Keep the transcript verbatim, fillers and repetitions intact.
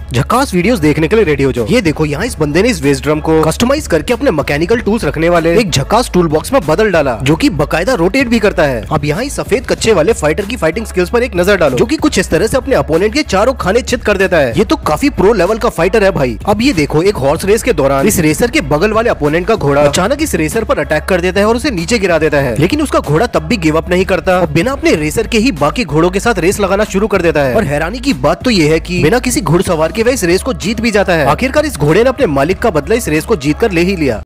झकास वीडियोस देखने के लिए रेडी हो जाओ। ये देखो यहाँ इस बंदे ने इस वेस्ट ड्रम को कस्टमाइज करके अपने मैकेनिकल टूल्स रखने वाले एक झकास टूल बॉक्स में बदल डाला, जो कि बकायदा रोटेट भी करता है। अब यहाँ इस सफेद कच्चे वाले फाइटर की फाइटिंग स्किल्स पर एक नजर डालो, जो कि कुछ इस तरह से अपने अपोनेंट के चारों खाने चित कर देता है। ये तो काफी प्रो लेवल का फाइटर है भाई। अब ये देखो एक हॉर्स रेस के दौरान इस रेसर के बगल वाले अपोनेंट का घोड़ा अचानक इस रेसर पर अटैक कर देता है और उसे नीचे गिरा देता है, लेकिन उसका घोड़ा तब भी गिव अप नहीं करता और बिना अपने रेसर के ही बाकी घोड़ों के साथ रेस लगाना शुरू कर देता है। और हैरानी की बात तो ये है कि बिना किसी घुड़सवार के वह इस रेस को जीत भी जाता है। आखिरकार इस घोड़े ने अपने मालिक का बदला इस रेस को जीत कर ले ही लिया।